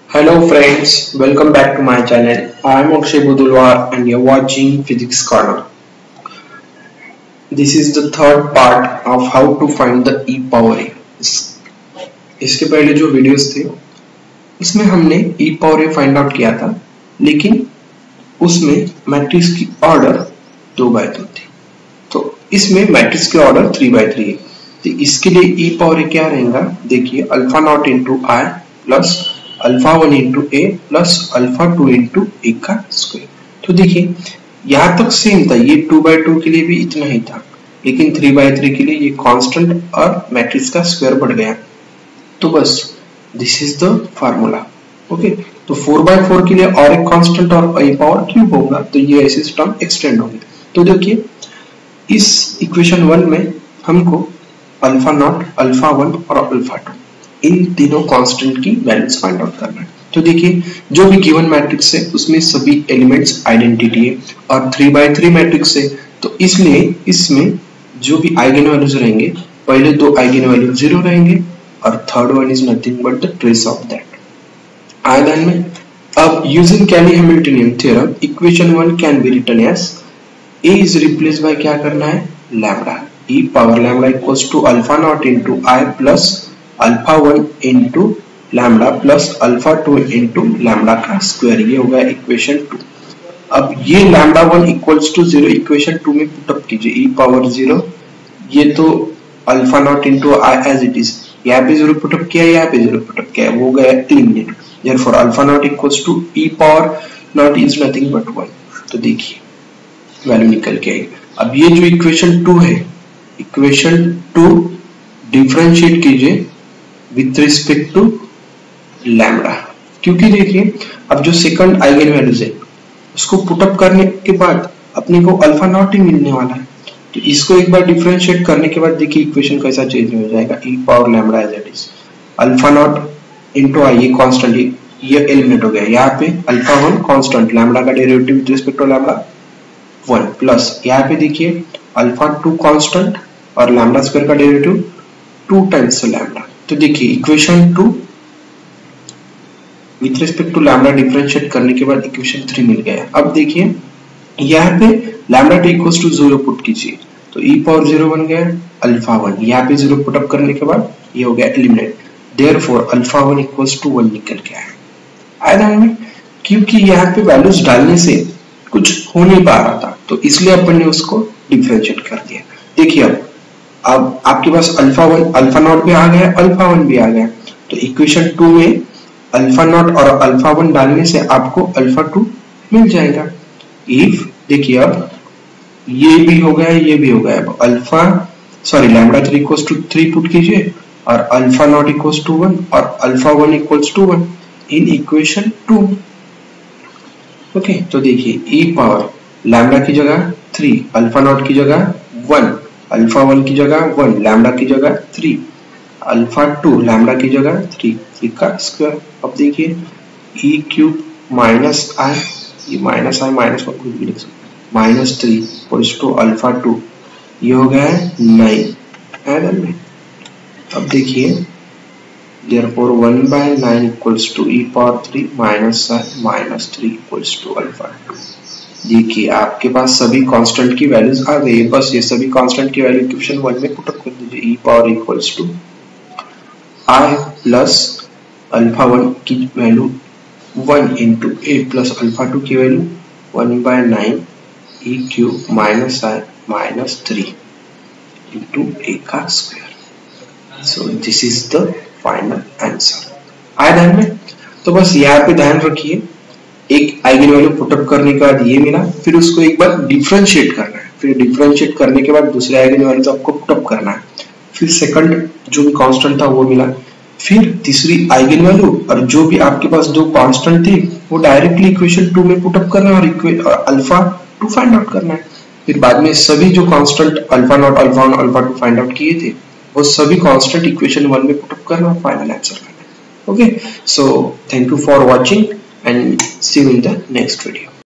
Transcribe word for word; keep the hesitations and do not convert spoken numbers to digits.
Hello friends, welcome back to my channel. I am Akshay Budulwar and you're watching Physics Corner. This is the third part of how to find the e power a. इसके पहले जो videos थे इसमें हमने e power a find out किया था, लेकिन उसमें मैट्रिक्स की ऑर्डर दो बाय दो थी, तो इसमें मैट्रिक्स की ऑर्डर थ्री बाय थ्री है। तो इसके लिए e पावर a क्या रहेगा, देखिए alpha naught into I plus alpha one into A plus alpha two into A का स्क्वायर। तो देखिए यहाँ तक सेम था, ये टू बाय टू के लिए भी इतना ही था, लेकिन थ्री बाय थ्री के लिए ये कांस्टेंट और मैट्रिक्स का स्क्वायर बढ़ गया। तो बस this is the formula. Okay, तो फोर बाय फोर के लिए और एक कांस्टेंट और ए पावर क्यूब होगा, तो ये ऐसे टर्म एक्सटेंड होंगे। तो देखिए इस इक्वेशन वन में हमको अल्फा नॉट, अल्फा वन और अल्फा टू इन तीनों कांस्टेंट की वैल्यूज फाइंड आउट करना है। तो देखिए जो भी गिवन मैट्रिक्स है उसमें सभी एलिमेंट्स आइडेंटिटी है और थ्री बाय थ्री मैट्रिक्स है, तो इसलिए इसमें जो भी आइगन वैल्यूज रहेंगे, पहले दो आइगन वैल्यू जीरो रहेंगे और third one is nothing but the trace of that. आए ध्यान में, अब using Cayley-Hamilton Theorem equation one can be written as a is replaced by क्या करना है, lambda, e power lambda equals to alpha naught into i plus alpha one into lambda plus alpha two into lambda का square. ये होगा equation two. अब ये lambda one equals to zero equation two में put up कीजिए, e power zero, ये तो alpha naught into I as it is, यहाँ पे जीरो पुटअप किया, यहाँ पे जीरो पुटअप किया, वो गया eliminate. Therefore alpha naught equals to e power naught is nothing but one. तो देखिए वैल्यू निकल के आई। अब ये जो इक्वेशन टू है, इक्वेशन टू डिफरेंशिएट कीजिए विथ रिस्पेक्ट टू लैम्डा, क्योंकि देखिए अब जो सेकंड आइगन वैल्यूज है उसको पुटअप करने के बाद अपने को अल्फा नॉट ही मिलने वाला है। तो इसको एक बार डिफरेंशिएट करने के बाद देखिए इक्वेशन कैसा चेंज हो जाएगा, e power lambda as it is alpha naught into I, ये कांस्टेंट, ये एलिमिनेट हो गया, यहाँ पे अल्फा वन कांस्टेंट, लैम्डा का derivative with respect to lambda one, plus यहाँ पे देखिए अल्फा टू कांस्टेंट और लैम्डा स्क्वायर का डेरिवेटिव टू टाइम्स लैम्डा। तो देखिए equation two with respect to lambda differentiate करने के बाद इक्वेशन थ्री मिल गया। अब देखिए यहाँ पे lambda two equals to zero put कीजिए, तो e पावर जीरो बन गया अल्फा वन, यहाँ पे जीरो पुट अप करने के बाद ये हो गया eliminate. Therefore alpha one equals to one निकल के आया। आया ध्यान में, क्योंकि यहाँ पे वैल्यूज डालने से कुछ हो नहीं पा रहा था, तो इसलिए अपन ने उसको डिफरेंशिएट कर दिया। देखिए अब अब आपके पास अल्फा वन, अल्फा नॉट भी आ गया, अल्फा वन भी आ गया, तो इक्वेशन टू में अल्फा नॉट और अल्फा वन डालने से आपको अल्फा टू मिल जाएगा। इफ देखिए अब ये भी हो गया, ये भी हो गया, अब alpha sorry lambda three equals to three put कीजिए और alpha naught equals to one और alpha one equals to one in equation two. Okay, तो देखिए e पावर लैम्डा की जगह थ्री, अल्फा नॉट की जगह वन, अल्फा वन की जगह वन, लैम्डा की जगह थ्री, अल्फा टू लैम्डा की जगह थ्री, थ्री का स्क्वायर। अब देखिए e क्यूब माइनस आई, ये माइनस आई माइनस वन कुछ भी लिख सकते, minus three equals to alpha two, ये हो गया है नाइन। है, अब देखिए therefore one by nine equals to e power three minus I minus three equals to alpha two. देखिए आपके पास सभी कांस्टेंट की वैल्यूज आ गई, बस ये सभी कांस्टेंट की वैल्यू इक्वेशन वन में पुट अप कर दीजिए। e power equals to i plus alpha one की value one into A plus alpha two की value one by nine e cube minus I minus three into A का square. So this is the final answer. आया ध्यान में, तो बस यहाँ पे ध्यान रखिए, एक आइगन वैल्यू पुटअप करने के बाद ये मिला, फिर उसको एक बार डिफरेंशिएट करना है, फिर डिफरेंशिएट करने के बाद दूसरे आइगन वैल्यू आपको पुटअप करना है, फिर सेकंड जो भी कांस्टेंट था वो मिला, फिर तीसरी आइगन वैल्यू और जो भी आपके पास दो कांस्टेंट थे वो डायरेक्टली इक्वेशन टू में पुटअप करना है और अल्फा टू फाइंड आउट करना है। फिर बाद में सभी जो constant alpha naught, alpha one, alpha two find out किए थे वो सभी कांस्टेंट इक्वेशन वन में पुटअप करना और फाइनल आंसर करना। Okay, so thank you for watching and see you in the next video.